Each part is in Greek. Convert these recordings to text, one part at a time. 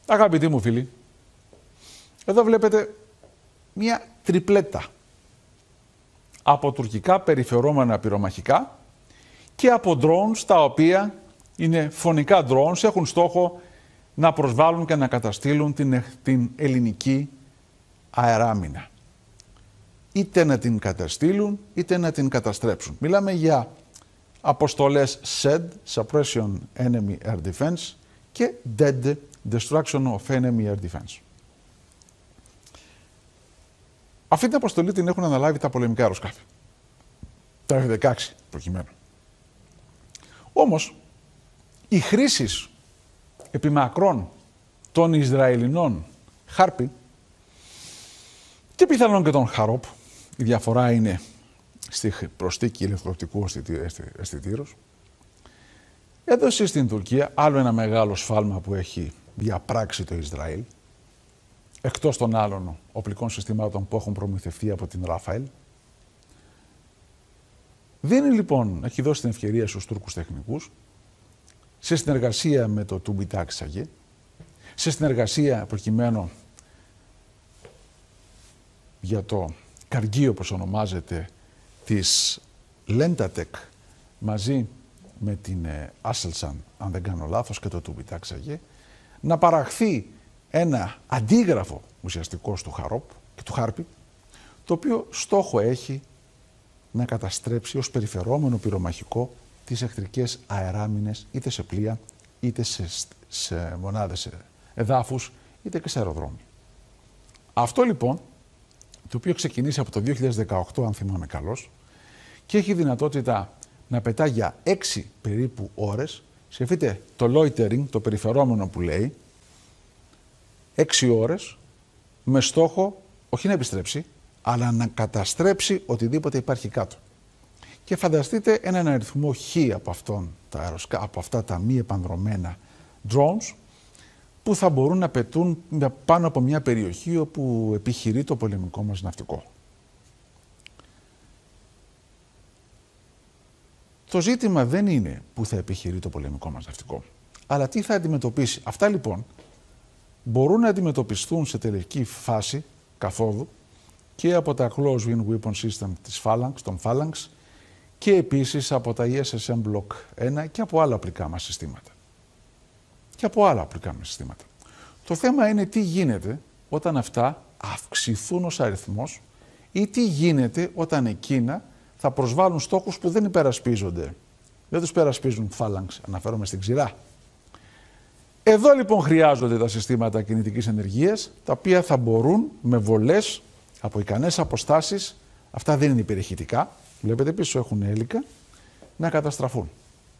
Αγαπητοί μου φίλοι, εδώ βλέπετε μια τριπλέτα από τουρκικά περιφερόμενα πυρομαχικά και από drones τα οποία είναι φωνικά drones, έχουν στόχο να προσβάλλουν και να καταστήλουν την ελληνική αεράμινα. Είτε να την καταστήλουν, είτε να την καταστρέψουν. Μιλάμε για αποστολές SED, Suppression Enemy Air Defense, και DED, Destruction of Enemy Air Defense. Αυτή την αποστολή την έχουν αναλάβει τα πολεμικά αεροσκάφη. Τα F-16 προκειμένου. Όμως, οι χρήσεις επιμακρών των Ισραηλινών Χάρπι και πιθανόν και των Χαρόπ, η διαφορά είναι στη προστίκη ηλεκτροπτικού αισθητήρους, έδωσε στην Τουρκία άλλο ένα μεγάλο σφάλμα που έχει διαπράξει το Ισραήλ, εκτός των άλλων οπλικών συστημάτων που έχουν προμηθευτεί από την Ραφαέλ. Δίνει λοιπόν, έχει δώσει την ευκαιρία στους Τούρκους τεχνικούς, σε συνεργασία με το TÜBİTAK, σε συνεργασία προκειμένου για το καργείο, όπως ονομάζεται, της Lentatec, μαζί με την Aselsan, αν δεν κάνω λάθος, και το TÜBİTAK, να παραχθεί ένα αντίγραφο ουσιαστικό του Χαρόπ και του Χάρπι, το οποίο στόχο έχει να καταστρέψει ως περιφερόμενο πυρομαχικό τις εχθρικές αεράμινες, είτε σε πλοία, είτε σε μονάδες εδάφους, είτε και σε αεροδρόμια. Αυτό λοιπόν, το οποίο ξεκινήσει από το 2018, αν θυμάμαι καλώς, και έχει δυνατότητα να πετά για 6 περίπου ώρες, σκεφτείτε το loitering, το περιφερόμενο που λέει, 6 ώρες, με στόχο όχι να επιστρέψει, αλλά να καταστρέψει οτιδήποτε υπάρχει κάτω. Και φανταστείτε έναν αριθμό χ από αυτά τα μη επανδρομένα drones, που θα μπορούν να πετούν πάνω από μια περιοχή όπου επιχειρεί το πολεμικό μας ναυτικό. Το ζήτημα δεν είναι που θα επιχειρεί το πολεμικό μας ναυτικό, αλλά τι θα αντιμετωπίσει. Αυτά λοιπόν μπορούν να αντιμετωπιστούν σε τελική φάση καθόδου και από τα Close Wing Weapon System της Phalanx, των Phalanx, και επίσης από τα ESSM Block 1 και από άλλα οπλικά μας συστήματα. Το θέμα είναι τι γίνεται όταν αυτά αυξηθούν ως αριθμός ή τι γίνεται όταν εκείνα θα προσβάλλουν στόχους που δεν υπερασπίζονται. Δεν τους υπερασπίζουν Phalanx, αναφέρομαι στην ξηρά. Εδώ λοιπόν χρειάζονται τα συστήματα κινητικής ενεργείας, τα οποία θα μπορούν με βολές από ικανές αποστάσεις, αυτά δεν είναι υπερηχητικά, βλέπετε πίσω έχουν έλικα, να καταστραφούν.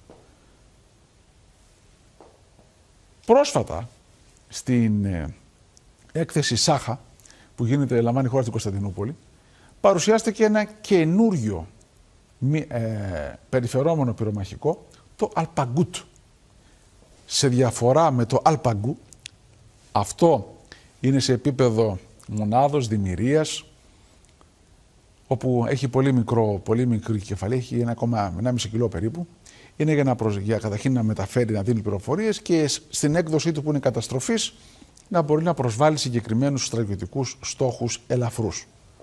Πρόσφατα, στην έκθεση Σάχα, που λαμβάνει χώρα στην Κωνσταντινούπολη, παρουσιάστηκε ένα καινούριο περιφερόμενο πυρομαχικό, το Alpagut. Σε διαφορά με το Alpagu, αυτό είναι σε επίπεδο μονάδος, δημιουργίας, όπου έχει πολύ μικρή κεφαλή, έχει 1,5 κιλό περίπου. Είναι για καταρχήν να μεταφέρει, να δίνει πληροφορίες και στην έκδοσή του που είναι καταστροφής να μπορεί να προσβάλλει συγκεκριμένους στρατιωτικούς στόχους ελαφρούς.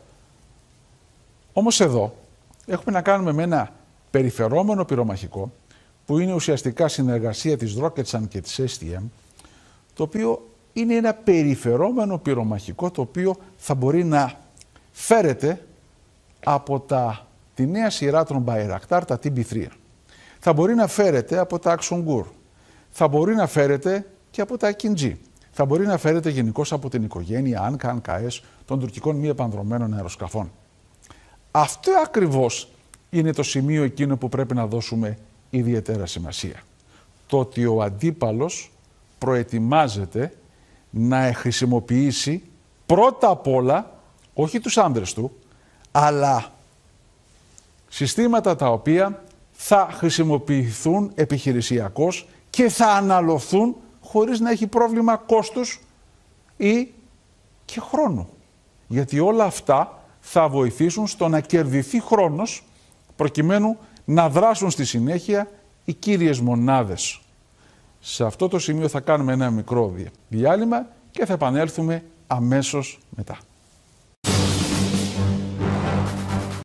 Όμως εδώ έχουμε να κάνουμε με ένα περιφερόμενο πυρομαχικό που είναι ουσιαστικά συνεργασία της Roketsan και της STM, το οποίο είναι ένα περιφερόμενο πυρομαχικό το οποίο θα μπορεί να φέρεται από τη νέα σειρά των Bayraktar, τα TB3. Θα μπορεί να φέρεται από τα Aksungur. Θα μπορεί να φέρεται και από τα Akinji. Θα μπορεί να φέρεται γενικώς από την οικογένεια ANKA-ANKS των τουρκικών μη επανδρομένων αεροσκαφών. Αυτό ακριβώς είναι το σημείο εκείνο που πρέπει να δώσουμε ιδιαίτερα σημασία. Το ότι ο αντίπαλος προετοιμάζεται να χρησιμοποιήσει πρώτα απ' όλα, όχι τους άνδρες του, αλλά συστήματα τα οποία θα χρησιμοποιηθούν επιχειρησιακώς και θα αναλωθούν χωρίς να έχει πρόβλημα κόστους ή και χρόνου. Γιατί όλα αυτά θα βοηθήσουν στο να κερδιθεί χρόνος προκειμένου να δράσουν στη συνέχεια οι κύριες μονάδες Σε αυτό το σημείο θα κάνουμε ένα μικρό διάλειμμα και θα επανέλθουμε αμέσως μετά.